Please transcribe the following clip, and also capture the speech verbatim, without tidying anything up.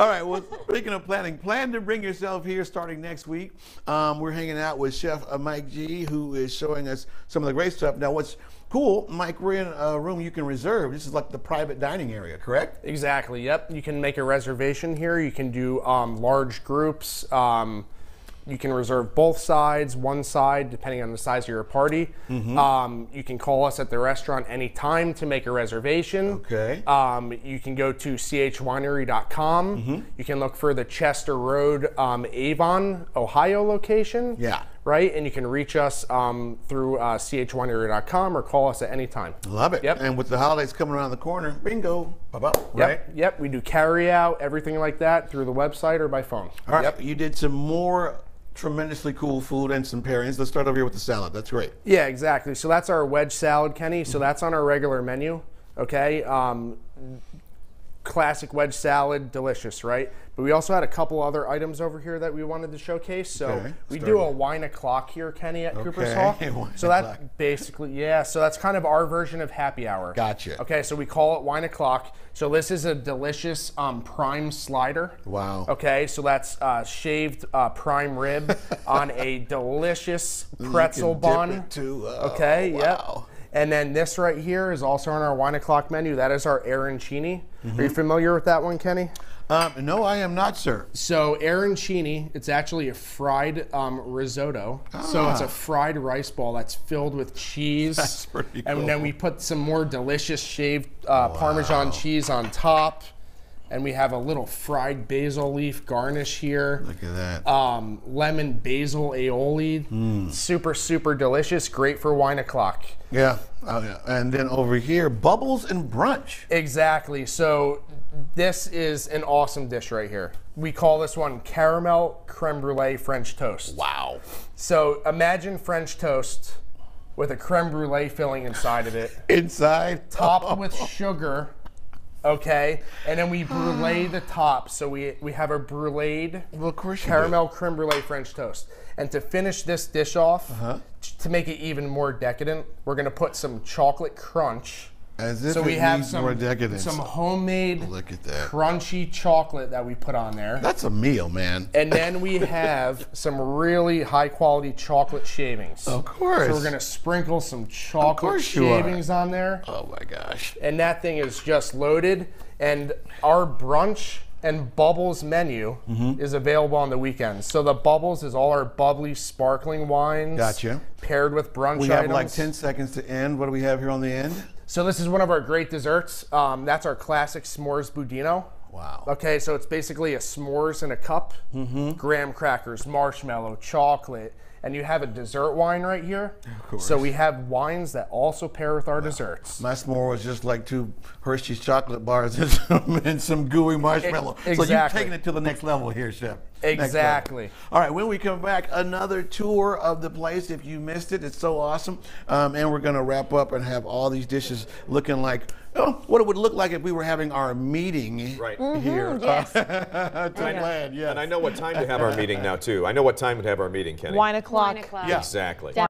All right, well, speaking of planning, plan to bring yourself here starting next week. Um, we're hanging out with Chef uh, Mike G, who is showing us some of the great stuff. Now, what's cool, Mike, we're in a room you can reserve. This is like the private dining area, correct? Exactly, yep. You can make a reservation here. You can do um, large groups. Um, You can reserve both sides, one side, depending on the size of your party. Mm-hmm. um, you can call us at the restaurant anytime to make a reservation. Okay. Um, you can go to c h winery dot com. Mm-hmm. You can look for the Chester Road, um, Avon, Ohio location. Yeah. Right? And you can reach us um, through uh, c h winery dot com or call us at any time. Love it. Yep. And with the holidays coming around the corner, bingo, pop-up, Yep. right? Yep. We do carry out, everything like that through the website or by phone. All right. Yep. You did some more tremendously cool food and some pairings. Let's start over here with the salad. That's great. Yeah, exactly. So that's our wedge salad, Kenny. So that's on our regular menu, okay? Um, classic wedge salad, delicious, right? But we also had a couple other items over here that we wanted to showcase. So Okay, we start do it. a wine o'clock here, Kenny, at Okay, Cooper's Hall. wine So that's o'clock. basically, yeah, so that's kind of our version of happy hour. Gotcha. Okay, so we call it wine o'clock. So this is a delicious um, prime slider. Wow. Okay, so that's uh, shaved uh, prime rib on a delicious pretzel You can dip bun. it too. Oh, Okay, yep. wow. And then this right here is also on our wine o'clock menu. That is our arancini. Mm-hmm. Are you familiar with that one, Kenny? Um, no, I am not, sir. So arancini, it's actually a fried um, risotto. So it's a fried rice ball that's filled with cheese. That's pretty cool. And then we put some more delicious shaved uh, Parmesan cheese on top. And we have a little fried basil leaf garnish here. Look at that. Um, lemon basil aioli. Mm. Super, super delicious. Great for wine o'clock. Yeah. Oh, yeah. And then over here, bubbles and brunch. Exactly. So this is an awesome dish right here. We call this one caramel creme brulee French toast. Wow. So imagine French toast with a creme brulee filling inside of it, Inside. topped with sugar. Okay, and then we brulee the top. So we we have a bruleed Well, of course you caramel creme brulee French toast. And to finish this dish off, Uh-huh. t- to make it even more decadent, we're gonna put some chocolate crunch. As if So we it have needs some more decadence. some homemade Look at that. crunchy chocolate that we put on there. That's a meal, man. And then we have some really high quality chocolate shavings. Of course. So we're gonna sprinkle some chocolate course you are. shavings on there. Oh my gosh. And that thing is just loaded. And our brunch and bubbles menu Mm-hmm. is available on the weekends. So the bubbles is all our bubbly sparkling wines. Gotcha. Paired with brunch We have items. like ten seconds to end. What do we have here on the end? So this is one of our great desserts. Um, that's our classic s'mores budino. Wow. Okay, so it's basically a s'mores in a cup, Mm-hmm. graham crackers, marshmallow, chocolate, and you have a dessert wine right here. Of course. So we have wines that also pair with our desserts. My s'more was just like two Hershey's chocolate bars and some, and some gooey marshmallow. So you've Exactly. taken it to the next level here, Chef. Next level. Exactly. All right, when we come back, another tour of the place. If you missed it, it's so awesome. Um, and we're going to wrap up and have all these dishes looking like oh, what it would look like if we were having our meeting Right. here. yes. Uh, to I know. plan, yes. And I know what time to have our meeting now, too. I know what time to have our meeting, Kenny. Wine o'clock. Wine o'clock. Yeah. Exactly.